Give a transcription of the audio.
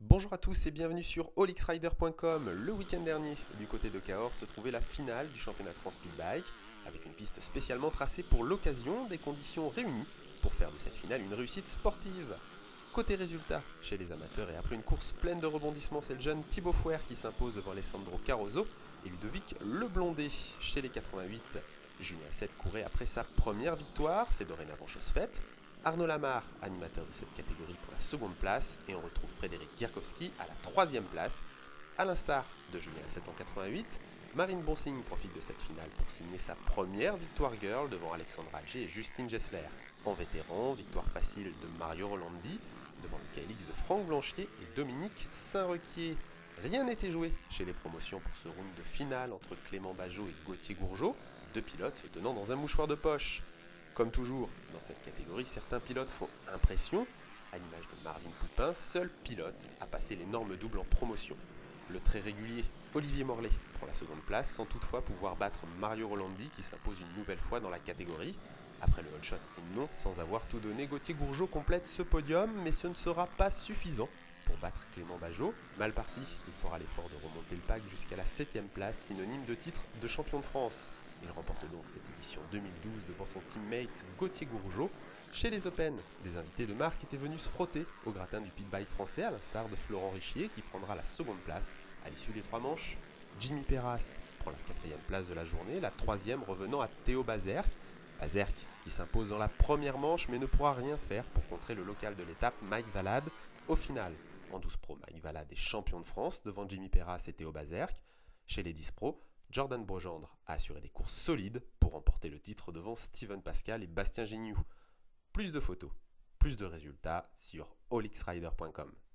Bonjour à tous et bienvenue sur allxrider.com. Le week-end dernier, du côté de Cahors, se trouvait la finale du championnat de France Speedbike, avec une piste spécialement tracée pour l'occasion, des conditions réunies pour faire de cette finale une réussite sportive. Côté résultat, chez les amateurs et après une course pleine de rebondissements, c'est le jeune Thibaut Fouer qui s'impose devant Alessandro Caroso et Ludovic Leblondé. Chez les 88, Julien 7 courait après sa première victoire, c'est dorénavant chose faite. Arnaud Lamar, animateur de cette catégorie pour la seconde place, et on retrouve Frédéric Gierkowski à la troisième place. À l'instar de Julien 7 en 88, Marine Bonsigne profite de cette finale pour signer sa première victoire girl devant Alexandra Adjé et Justine Gessler. En vétéran, victoire facile de Mario Rolandi devant le KLX de Franck Blanchier et Dominique Saint-Requier. Rien n'était joué chez les promotions pour ce round de finale entre Clément Bageot et Gauthier Gourgeot, deux pilotes se tenant dans un mouchoir de poche. Comme toujours, dans cette catégorie, certains pilotes font impression. À l'image de Marvin Poupin, seul pilote a passé les normes doubles en promotion. Le très régulier Olivier Morlet prend la seconde place sans toutefois pouvoir battre Mario Rolandi qui s'impose une nouvelle fois dans la catégorie. Après le one shot et non sans avoir tout donné, Gauthier Gourgeot complète ce podium, mais ce ne sera pas suffisant pour battre Clément Bageot. Mal parti, il fera l'effort de remonter le pack jusqu'à la 7ème place, synonyme de titre de champion de France. Il remporte donc cette édition 2012 devant son teammate Gauthier Gourgeot. Chez les Open, des invités de marque étaient venus se frotter au gratin du pitbike français, à l'instar de Florent Richier qui prendra la seconde place à l'issue des 3 manches. Jimmy Perras prend la 4ème place de la journée, la 3ème revenant à Théo Bazerk. Bazerk qui s'impose dans la première manche mais ne pourra rien faire pour contrer le local de l'étape Mike Valade. Au final, en 12 Pro, Mike Valade est champion de France devant Jimmy Perras et Théo Bazerk. Chez les 10 Pro, Jordan Brogendre a assuré des courses solides pour remporter le titre devant Steven Pascal et Bastien Gignoux. Plus de photos, plus de résultats sur allxrider.com.